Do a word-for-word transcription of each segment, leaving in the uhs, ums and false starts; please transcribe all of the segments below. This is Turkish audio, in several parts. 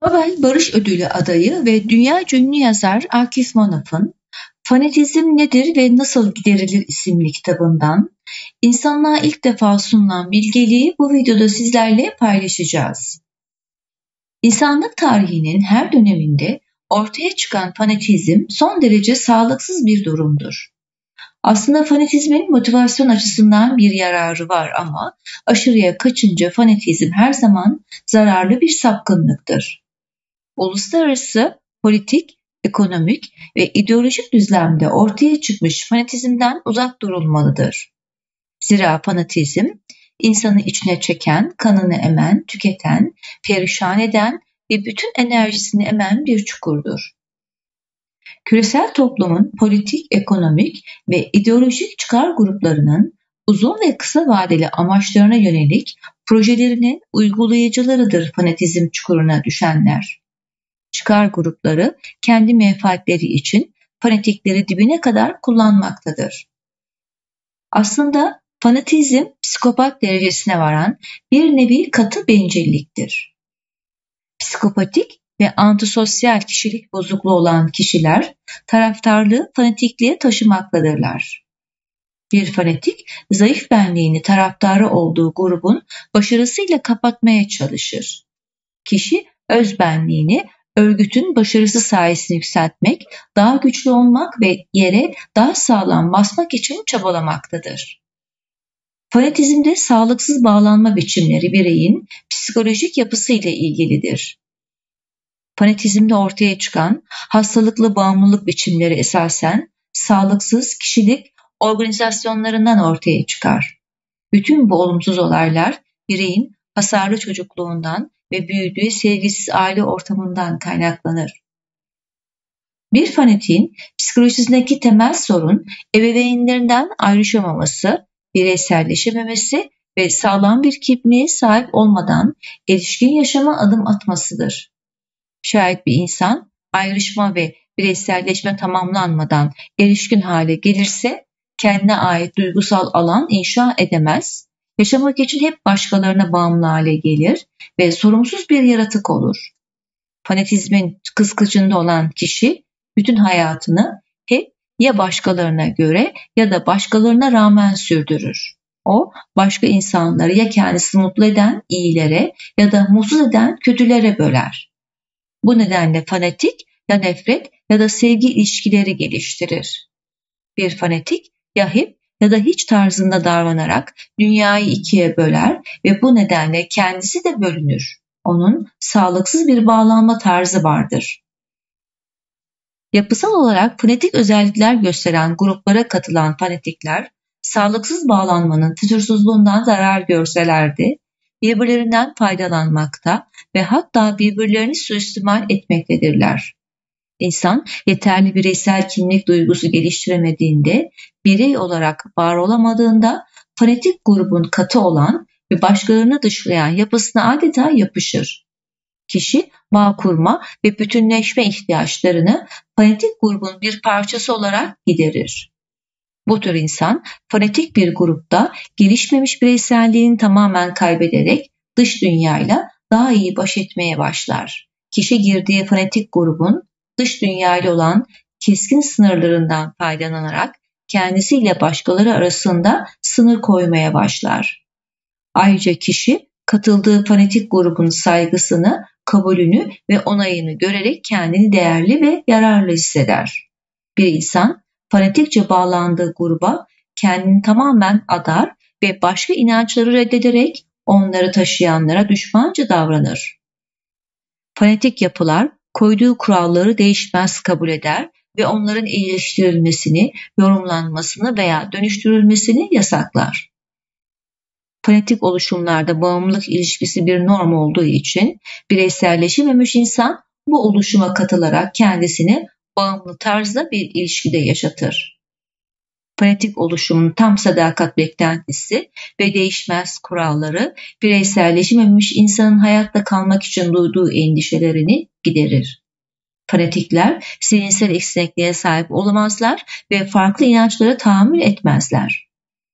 Nobel Barış Ödülü adayı ve dünya ünlü yazar Akif Manaf'ın "Fanatizm Nedir ve Nasıl Giderilir" isimli kitabından insanlığa ilk defa sunulan bilgeliği bu videoda sizlerle paylaşacağız. İnsanlık tarihinin her döneminde ortaya çıkan fanatizm son derece sağlıksız bir durumdur. Aslında fanatizmin motivasyon açısından bir yararı var ama aşırıya kaçınca fanatizm her zaman zararlı bir sapkınlıktır. Uluslararası, politik, ekonomik ve ideolojik düzlemde ortaya çıkmış fanatizmden uzak durulmalıdır. Zira fanatizm, insanı içine çeken, kanını emen, tüketen, perişan eden ve bütün enerjisini emen bir çukurdur. Küresel toplumun politik, ekonomik ve ideolojik çıkar gruplarının uzun ve kısa vadeli amaçlarına yönelik projelerinin uygulayıcılarıdır fanatizm çukuruna düşenler. Çıkar grupları kendi menfaatleri için fanatikleri dibine kadar kullanmaktadır. Aslında fanatizm psikopat derecesine varan bir nevi katı bencilliktir. Psikopatik ve antisosyal kişilik bozukluğu olan kişiler taraftarlığı fanatikliğe taşımaktadırlar. Bir fanatik zayıf benliğini taraftarı olduğu grubun başarısıyla kapatmaya çalışır. Kişi öz benliğini örgütün başarısı sayesinde yükseltmek, daha güçlü olmak ve yere daha sağlam basmak için çabalamaktadır. Fanatizmde sağlıksız bağlanma biçimleri bireyin psikolojik yapısı ile ilgilidir. Fanatizmde ortaya çıkan hastalıklı bağımlılık biçimleri esasen sağlıksız kişilik organizasyonlarından ortaya çıkar. Bütün bu olumsuz olaylar bireyin hasarlı çocukluğundan ve büyüdüğü sevgisiz aile ortamından kaynaklanır. Bir fanatiğin psikolojisindeki temel sorun ebeveynlerinden ayrışamaması, bireyselleşememesi ve sağlam bir kimliğe sahip olmadan erişkin yaşama adım atmasıdır. Şayet bir insan ayrışma ve bireyselleşme tamamlanmadan erişkin hale gelirse kendine ait duygusal alan inşa edemez, yaşamak için hep başkalarına bağımlı hale gelir ve sorumsuz bir yaratık olur. Fanatizmin kıskıcında olan kişi bütün hayatını hep ya başkalarına göre ya da başkalarına rağmen sürdürür. O başka insanları ya kendisini mutlu eden iyilere ya da mutsuz eden kötülere böler. Bu nedenle fanatik ya nefret ya da sevgi ilişkileri geliştirir. Bir fanatik ya hep ya da hiç tarzında davranarak dünyayı ikiye böler ve bu nedenle kendisi de bölünür. Onun sağlıksız bir bağlanma tarzı vardır. Yapısal olarak fanatik özellikler gösteren gruplara katılan fanatikler, sağlıksız bağlanmanın fütursuzluğundan zarar görseler de birbirlerinden faydalanmakta ve hatta birbirlerini suistimal etmektedirler. İnsan yeterli bireysel kimlik duygusu geliştiremediğinde, birey olarak var olamadığında fanatik grubun katı olan ve başkalarını dışlayan yapısına adeta yapışır. Kişi bağ kurma ve bütünleşme ihtiyaçlarını fanatik grubun bir parçası olarak giderir. Bu tür insan fanatik bir grupta gelişmemiş bireyselliğini tamamen kaybederek dış dünyayla daha iyi baş etmeye başlar. Kişi girdiği fanatik grubun dış dünyayla olan keskin sınırlarından faydalanarak kendisiyle başkaları arasında sınır koymaya başlar. Ayrıca kişi katıldığı fanatik grubun saygısını, kabulünü ve onayını görerek kendini değerli ve yararlı hisseder. Bir insan fanatikçe bağlandığı gruba kendini tamamen adar ve başka inançları reddederek onları taşıyanlara düşmanca davranır. Fanatik yapılar koyduğu kuralları değişmez kabul eder ve onların iyileştirilmesini, yorumlanmasını veya dönüştürülmesini yasaklar. Fanatik oluşumlarda bağımlılık ilişkisi bir norm olduğu için bireyselleşememiş insan bu oluşuma katılarak kendisini bağımlı tarzda bir ilişkide yaşatır. Fanatik oluşumun tam sadakat beklentisi ve değişmez kuralları bireyselleşememiş insanın hayatta kalmak için duyduğu endişelerini giderir. Fanatikler zihinsel esnekliğe sahip olamazlar ve farklı inançlara tahammül etmezler.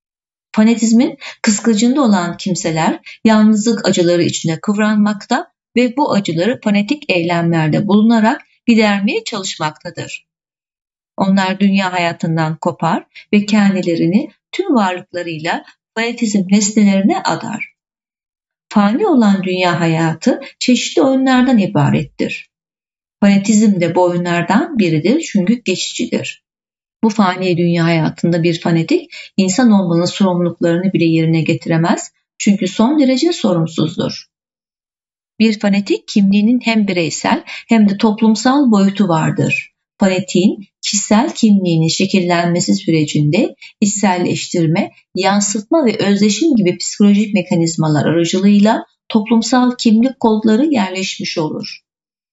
Fanatizmin kıskacında olan kimseler yalnızlık acıları içine kıvranmakta ve bu acıları fanatik eylemlerde bulunarak gidermeye çalışmaktadır. Onlar dünya hayatından kopar ve kendilerini tüm varlıklarıyla fanatizm nesnelerine adar. Fani olan dünya hayatı çeşitli oyunlardan ibarettir. Fanatizm de bu oyunlardan biridir çünkü geçicidir. Bu fani dünya hayatında bir fanatik insan olmanın sorumluluklarını bile yerine getiremez çünkü son derece sorumsuzdur. Bir fanatik kimliğinin hem bireysel hem de toplumsal boyutu vardır. Fanatiğin kişisel kimliğinin şekillenmesi sürecinde içselleştirme, yansıtma ve özdeşim gibi psikolojik mekanizmalar aracılığıyla toplumsal kimlik kodları yerleşmiş olur.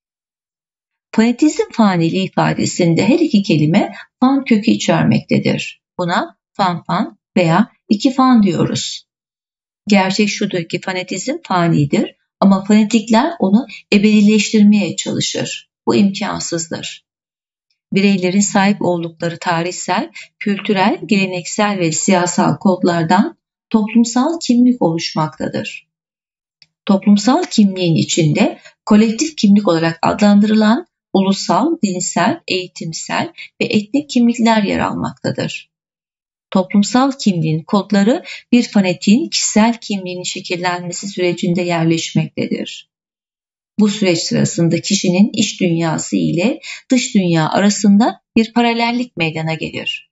Fanatizm faniliği ifadesinde her iki kelime fan kökü içermektedir. Buna fan fan veya iki fan diyoruz. Gerçek şudur ki fanatizm fanidir ama fanatikler onu ebedileştirmeye çalışır. Bu imkansızdır. Bireylerin sahip oldukları tarihsel, kültürel, geleneksel ve siyasal kodlardan toplumsal kimlik oluşmaktadır. Toplumsal kimliğin içinde kolektif kimlik olarak adlandırılan ulusal, dinsel, eğitimsel ve etnik kimlikler yer almaktadır. Toplumsal kimliğin kodları bir fanatiğin kişisel kimliğinin şekillenmesi sürecinde yerleşmektedir. Bu süreç sırasında kişinin iç dünyası ile dış dünya arasında bir paralellik meydana gelir.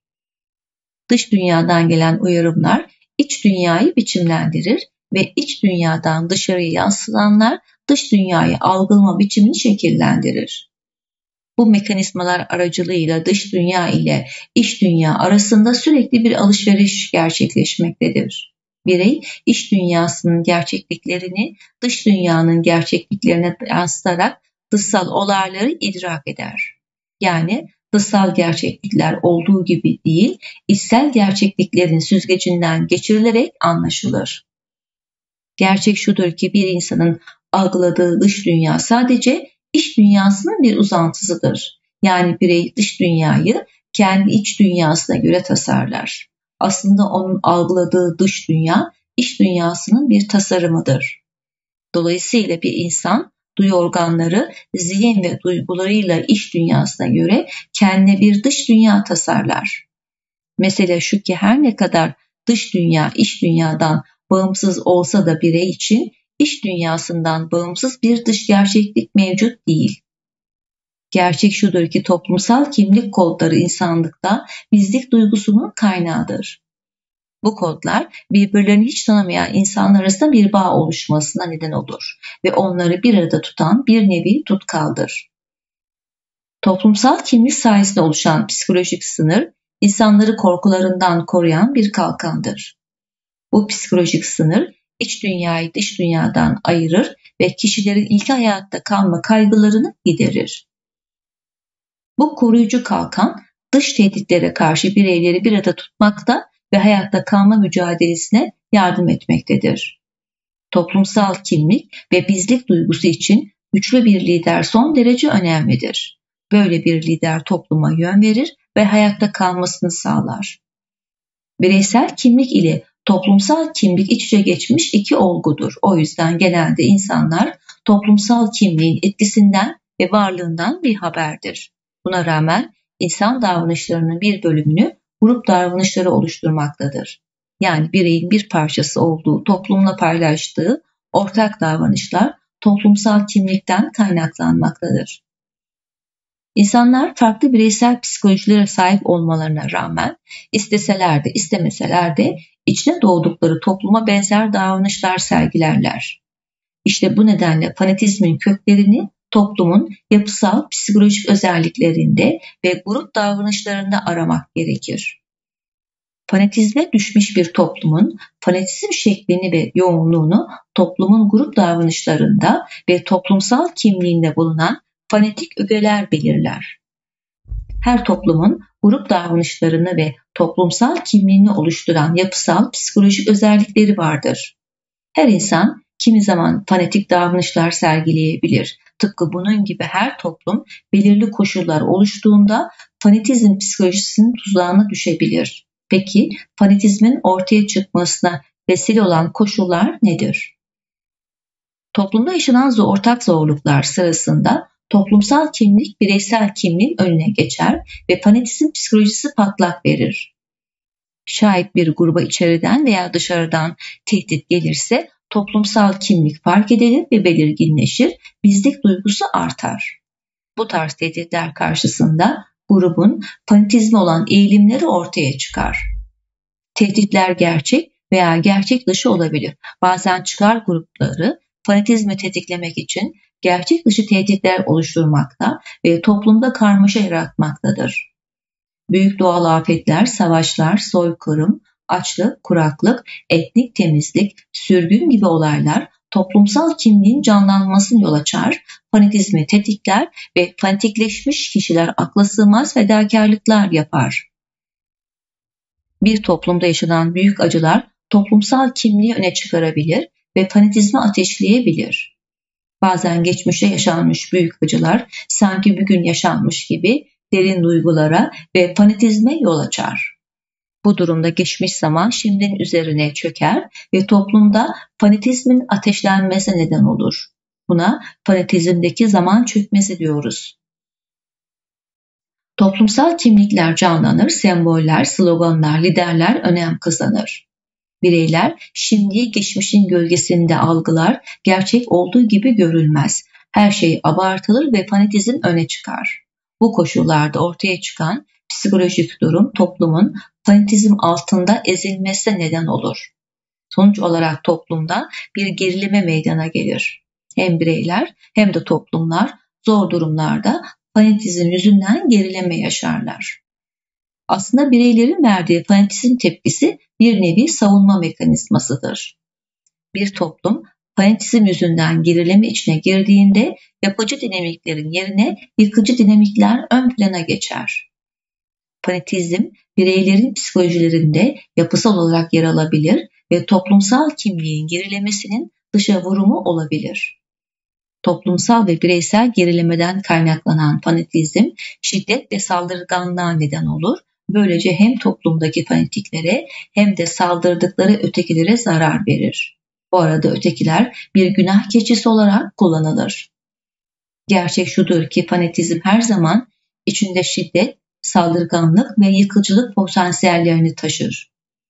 Dış dünyadan gelen uyarımlar iç dünyayı biçimlendirir ve iç dünyadan dışarıya yansılanlar dış dünyayı algılama biçimini şekillendirir. Bu mekanizmalar aracılığıyla dış dünya ile iç dünya arasında sürekli bir alışveriş gerçekleşmektedir. Birey iç dünyasının gerçekliklerini dış dünyanın gerçekliklerine yansıtarak dışsal olayları idrak eder. Yani dışsal gerçeklikler olduğu gibi değil, içsel gerçekliklerin süzgecinden geçirilerek anlaşılır. Gerçek şudur ki bir insanın algıladığı dış dünya sadece iç dünyasının bir uzantısıdır. Yani birey dış dünyayı kendi iç dünyasına göre tasarlar. Aslında onun algıladığı dış dünya, iç dünyasının bir tasarımıdır. Dolayısıyla bir insan, duyu organları, zihin ve duygularıyla iç dünyasına göre kendine bir dış dünya tasarlar. Mesele şu ki her ne kadar dış dünya, iç dünyadan bağımsız olsa da birey için iç dünyasından bağımsız bir dış gerçeklik mevcut değil. Gerçek şudur ki toplumsal kimlik kodları insanlıkta bizlik duygusunun kaynağıdır. Bu kodlar birbirlerini hiç tanımayan insanlar arasında bir bağ oluşmasına neden olur ve onları bir arada tutan bir nevi tutkaldır. Toplumsal kimlik sayesinde oluşan psikolojik sınır, insanları korkularından koruyan bir kalkandır. Bu psikolojik sınır, iç dünyayı dış dünyadan ayırır ve kişilerin ilk hayatta kalma kaygılarını giderir. Bu koruyucu kalkan, dış tehditlere karşı bireyleri bir arada tutmakta ve hayatta kalma mücadelesine yardım etmektedir. Toplumsal kimlik ve bizlik duygusu için güçlü bir lider son derece önemlidir. Böyle bir lider topluma yön verir ve hayatta kalmasını sağlar. Bireysel kimlik ile toplumsal kimlik iç içe geçmiş iki olgudur. O yüzden genelde insanlar toplumsal kimliğin etkisinden ve varlığından bir haberdir. Buna rağmen insan davranışlarının bir bölümünü grup davranışları oluşturmaktadır. Yani bireyin bir parçası olduğu, toplumla paylaştığı ortak davranışlar toplumsal kimlikten kaynaklanmaktadır. İnsanlar farklı bireysel psikolojilere sahip olmalarına rağmen isteseler de istemeseler de içine doğdukları topluma benzer davranışlar sergilerler. İşte bu nedenle fanatizmin köklerini toplumun yapısal psikolojik özelliklerinde ve grup davranışlarında aramak gerekir. Fanatizme düşmüş bir toplumun fanatizm şeklini ve yoğunluğunu toplumun grup davranışlarında ve toplumsal kimliğinde bulunan fanatik ögeler belirler. Her toplumun grup davranışlarını ve toplumsal kimliğini oluşturan yapısal psikolojik özellikleri vardır. Her insan kimi zaman fanatik davranışlar sergileyebilir. Tıpkı bunun gibi her toplum belirli koşullar oluştuğunda fanatizm psikolojisinin tuzağına düşebilir. Peki fanatizmin ortaya çıkmasına vesile olan koşullar nedir? Toplumda yaşanan zor, ortak zorluklar sırasında toplumsal kimlik bireysel kimliğin önüne geçer ve fanatizm psikolojisi patlak verir. Şayet bir gruba içeriden veya dışarıdan tehdit gelirse toplumsal kimlik fark edilir ve belirginleşir, bizlik duygusu artar. Bu tarz tehditler karşısında grubun fanatizme olan eğilimleri ortaya çıkar. Tehditler gerçek veya gerçek dışı olabilir. Bazen çıkar grupları fanatizmi tetiklemek için gerçek dışı tehditler oluşturmakta ve toplumda karmaşa yaratmaktadır. Büyük doğal afetler, savaşlar, soykırım, açlık, kuraklık, etnik temizlik, sürgün gibi olaylar toplumsal kimliğin canlanmasına yol açar, fanatizmi tetikler ve fanatikleşmiş kişiler akla sığmaz fedakarlıklar yapar. Bir toplumda yaşanan büyük acılar toplumsal kimliği öne çıkarabilir ve fanatizmi ateşleyebilir. Bazen geçmişte yaşanmış büyük acılar sanki bugün yaşanmış gibi derin duygulara ve fanatizme yol açar. Bu durumda geçmiş zaman şimdinin üzerine çöker ve toplumda fanatizmin ateşlenmesine neden olur. Buna fanatizmdeki zaman çökmesi diyoruz. Toplumsal kimlikler canlanır, semboller, sloganlar, liderler önem kazanır. Bireyler şimdiyi geçmişin gölgesinde algılar, gerçek olduğu gibi görülmez. Her şey abartılır ve fanatizm öne çıkar. Bu koşullarda ortaya çıkan psikolojik durum toplumun fanatizm altında ezilmesine neden olur. Sonuç olarak toplumda bir gerilime meydana gelir. Hem bireyler hem de toplumlar zor durumlarda fanatizm yüzünden gerileme yaşarlar. Aslında bireylerin verdiği fanatizm tepkisi bir nevi savunma mekanizmasıdır. Bir toplum fanatizm yüzünden gerileme içine girdiğinde yapıcı dinamiklerin yerine yıkıcı dinamikler ön plana geçer. Fanatizm bireylerin psikolojilerinde yapısal olarak yer alabilir ve toplumsal kimliğin gerilemesinin dışa vurumu olabilir. Toplumsal ve bireysel gerilemeden kaynaklanan fanatizm şiddet ve saldırganlığa neden olur. Böylece hem toplumdaki fanatiklere hem de saldırdıkları ötekilere zarar verir. Bu arada ötekiler bir günah keçisi olarak kullanılır. Gerçek şudur ki fanatizm her zaman içinde şiddet, saldırganlık ve yıkıcılık potansiyellerini taşır.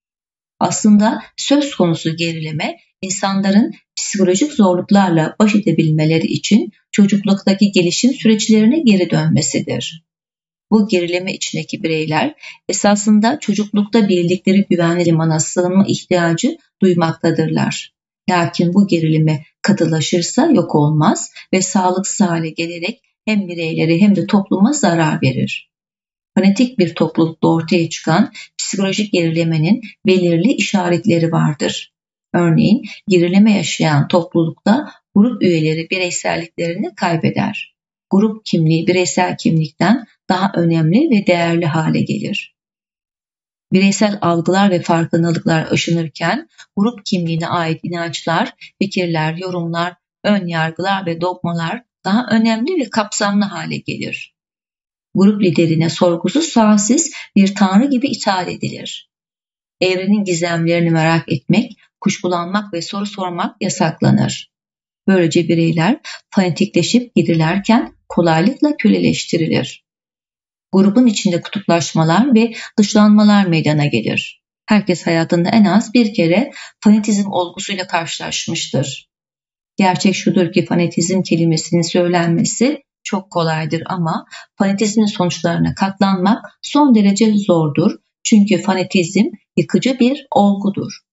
Aslında söz konusu gerileme, insanların psikolojik zorluklarla baş edebilmeleri için çocukluktaki gelişim süreçlerine geri dönmesidir. Bu gerileme içindeki bireyler esasında çocuklukta bildikleri güvenli limana sığınma ihtiyacı duymaktadırlar. Lakin bu gerilime katılaşırsa yok olmaz ve sağlıksız hale gelerek hem bireylere hem de topluma zarar verir. Fanatik bir toplulukta ortaya çıkan psikolojik gerilemenin belirli işaretleri vardır. Örneğin gerileme yaşayan toplulukta grup üyeleri bireyselliklerini kaybeder. Grup kimliği bireysel kimlikten daha önemli ve değerli hale gelir. Bireysel algılar ve farkındalıklar aşınırken grup kimliğine ait inançlar, fikirler, yorumlar, ön yargılar ve dogmalar daha önemli ve kapsamlı hale gelir. Grup liderine sorgusuz sualsiz bir tanrı gibi itaat edilir. Evrenin gizemlerini merak etmek, kuşkulanmak ve soru sormak yasaklanır. Böylece bireyler fanatikleşip gidilerken kolaylıkla köleleştirilir. Grubun içinde kutuplaşmalar ve dışlanmalar meydana gelir. Herkes hayatında en az bir kere fanatizm olgusuyla karşılaşmıştır. Gerçek şudur ki fanatizm kelimesinin söylenmesi çok kolaydır ama fanatizmin sonuçlarına katlanmak son derece zordur. Çünkü fanatizm yıkıcı bir olgudur.